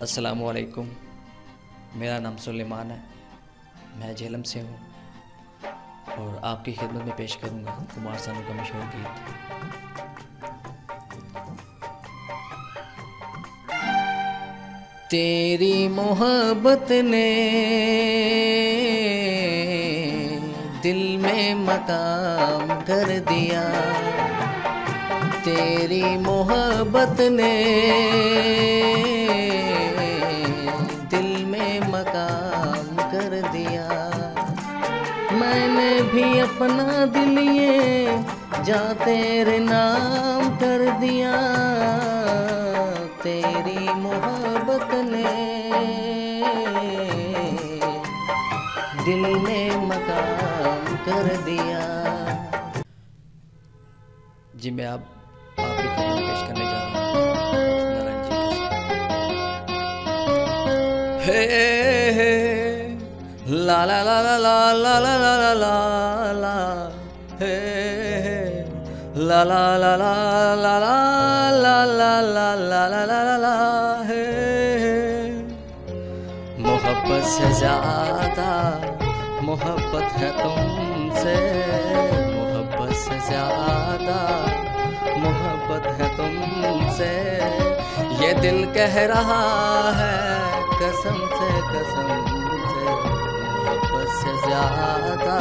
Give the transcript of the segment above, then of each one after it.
अस्सलामुअलैकुम। मेरा नाम सुलेमान है, मैं झेलम से हूँ और आपकी खिदमत में पेश करूँगा कुमार सानू का मशहूर गीत। तेरी मोहब्बत ने दिल में मकाम कर दिया, तेरी मोहब्बत ने दिल में मकाम कर दिया। मैंने भी अपना दिल ये जा तेरे नाम कर दिया, तेरी मोहब्बत ने दिल में मकाम कर दिया। जी मैं आपकी खिदमत में पेश करने जा रहा हूँ नारायण जी के साथ। हे ला ला ला ला ला ला ला ला ला ला, हे ला ला ला ला ला ला ला ला ला ला ला ला ला, हे मोहब्बत से ज्यादा मोहब्बत है तुमसे, मोहब्बत से ज्यादा मोहब्बत है तुमसे, ये दिल कह रहा है कसम से मोहब्बत से ज्यादा।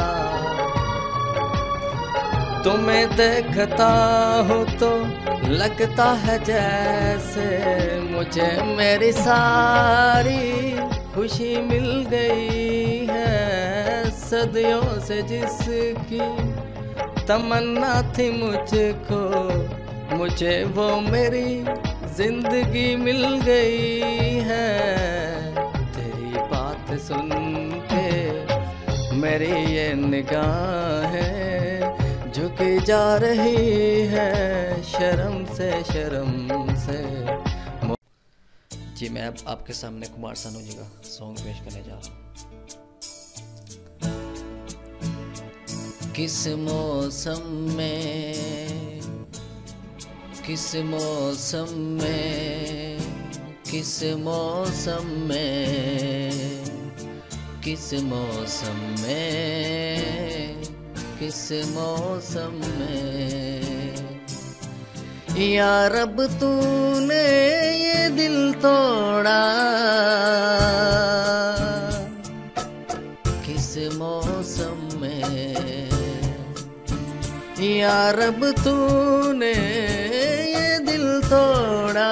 तुम्हें देखता हूँ तो लगता है जैसे मुझे मेरी सारी खुशी मिल गई है, सदियों से जिसकी तमन्ना थी मुझको, मुझे वो मेरी जिंदगी मिल गई है। तेरी बात सुन के मेरी ये निगाहें झुकी जा रही है शर्म से जी मैं अब आपके सामने कुमार सानू जी का सॉन्ग पेश करने जा रहा हूँ। किस मौसम में किस मौसम में किस मौसम में किस मौसम में किस मौसम में या रब तूने ये दिल तोड़ा, किस मौसम में या रब तूने ये दिल तोड़ा,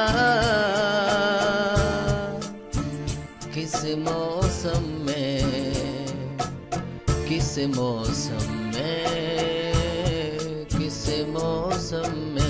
किस मौसम में किस मौसम में किस मौसम में।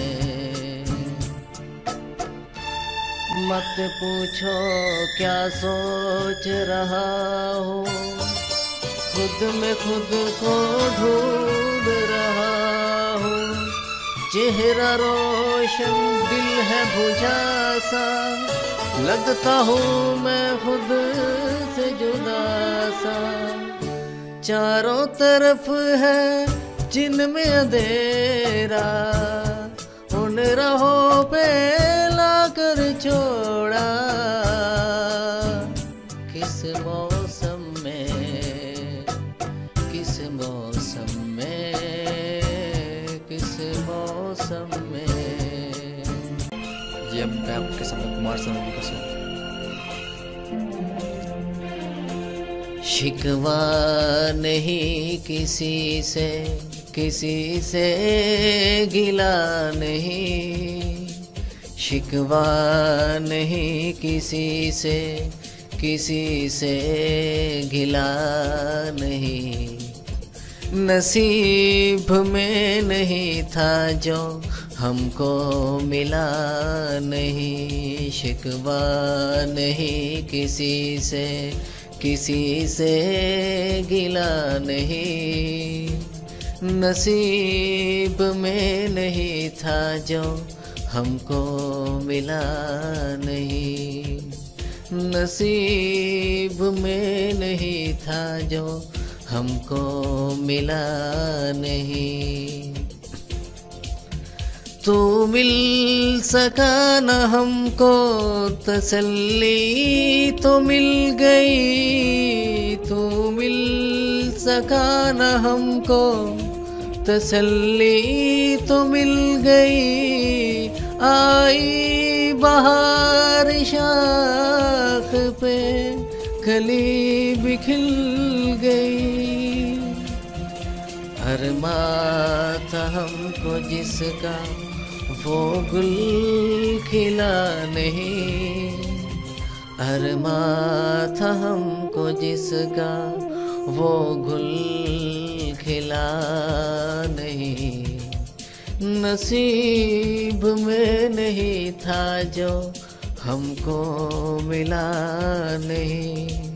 मत पूछो क्या सोच रहा हूँ, खुद में खुद को ढूंढ रहा हूँ, चेहरा रोशन दिल है बुझा सा, लगता हूँ मैं खुद से जुदा सा, चारों तरफ है जिनमें अंधेरा, उन राहों पे लाकर छोड़ा, किस मौसम में किस मौसम में किस मौसम में। जी अब मैं आपके सामने कुमार सानू जी का सॉन्ग। शिकवा नहीं किसी से गिला नहीं, शिकवा नहीं किसी से गिला नहीं, नसीब में नहीं था जो हमको मिला नहीं, शिकवा नहीं किसी से गिला नहीं, नसीब में नहीं था जो हमको मिला नहीं, नसीब में नहीं था जो हमको मिला नहीं। तू मिल सका न हमको तसल्ली तो मिल गई, तू मिल सका न हमको तसल्ली तो मिल गई। आई बहार शाख पे कली भी खिल गई। अरमां था हमको जिसका वो गुल खिला नहीं, अरमां था हमको जिसका वो गुल खिला नहीं। नसीब में नहीं था जो हमको मिला नहीं।